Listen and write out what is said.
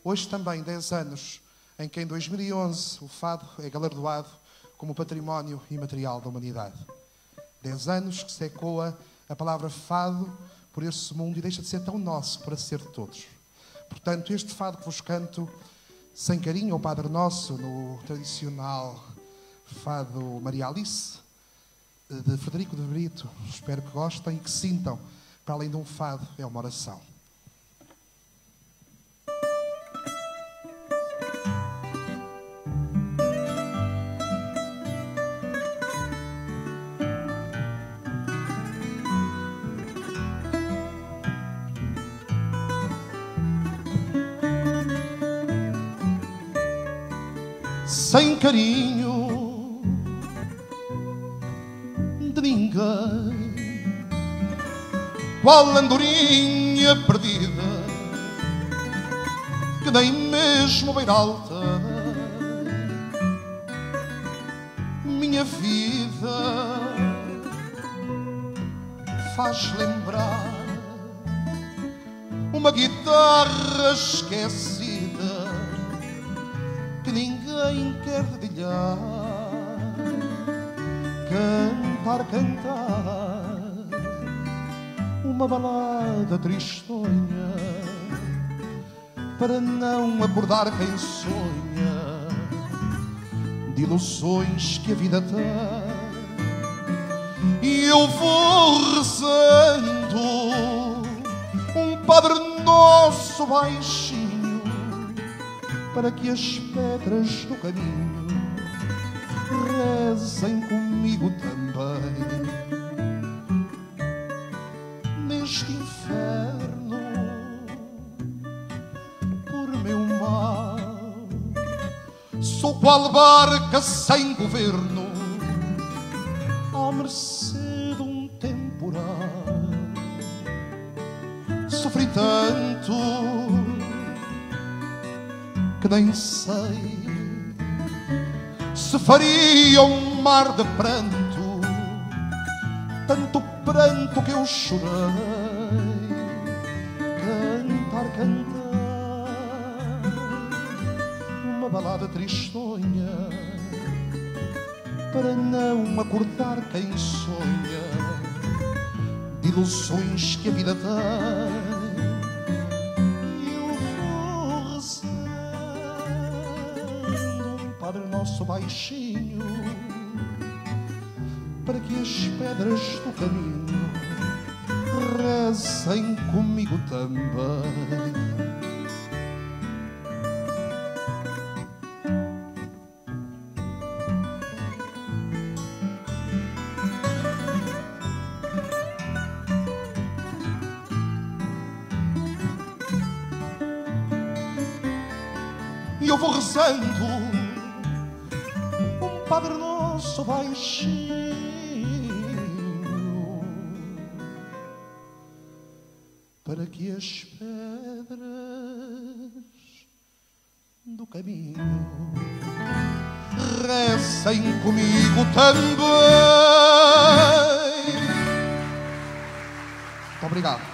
Hoje também 10 anos em que em 2011 o fado é galardoado como património imaterial da humanidade. 10 anos que se ecoa a palavra fado por este mundo e deixa de ser tão nosso para ser de todos. Portanto, este fado que vos canto sem carinho ao Padre Nosso, no tradicional fado Maria Alice, de Frederico de Brito, espero que gostem e que sintam, para além de um fado, é uma oração. Sem carinho de ninguém, qual andorinha perdida, que nem mesmo beira alta minha vida faz lembrar uma guitarra esquecida que ninguém quer dedilhar, cantar uma balada tristonha para não acordar quem sonha de ilusões que a vida tem. E eu vou rezando um Padre Nosso baixinho para que as pedras do caminho rezem comigo também. Neste inferno, por meu mal, sou qual barca sem governo, à mercê de um temporal. Sofri tanto que nem sei se faria um mar de pranto, tanto pranto que eu chorei. Cantar uma balada tristonha para não acordar quem sonha de ilusões que a vida tem. Padre Nosso baixinho para que as pedras do caminho rezem comigo também. E eu vou rezando Padre Nosso baixinho para que as pedras do caminho rezem comigo também. Muito obrigado.